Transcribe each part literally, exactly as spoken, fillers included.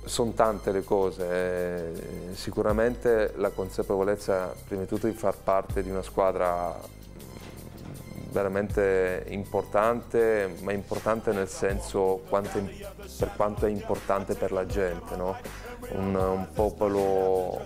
sono tante le cose, eh, sicuramente la consapevolezza prima di tutto di far parte di una squadra veramente importante, ma importante nel senso quanto, per quanto è importante per la gente, no? un, un popolo,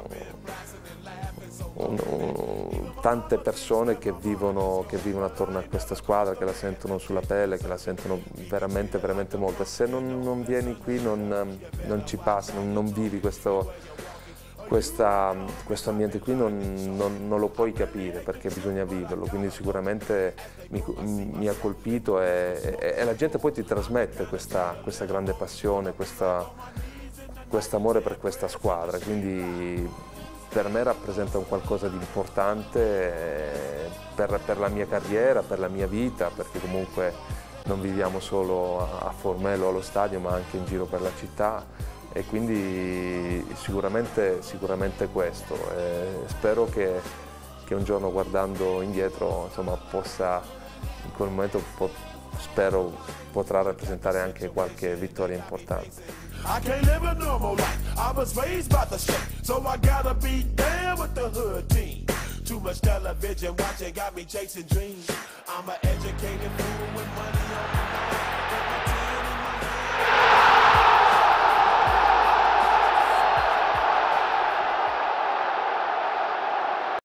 un, un, tante persone che vivono, che vivono attorno a questa squadra, che la sentono sulla pelle, che la sentono veramente, veramente molto. E se non, non vieni qui non, non ci passi, non, non vivi questo, questa, questo ambiente qui, non, non, non lo puoi capire perché bisogna viverlo, quindi sicuramente mi, mi ha colpito e, e, e la gente poi ti trasmette questa, questa grande passione, questo amore per questa squadra, quindi per me rappresenta un qualcosa di importante per, per la mia carriera, per la mia vita, perché comunque non viviamo solo a Formello allo stadio ma anche in giro per la città. E quindi sicuramente, sicuramente questo. E spero che, che un giorno guardando indietro insomma, possa, in quel momento po spero potrà rappresentare anche qualche vittoria importante. I can't live a normal life. I was raised by the street, so I gotta be down with the hood team. Too much television watching got me chasing dreams. I'm an educated fool with money on my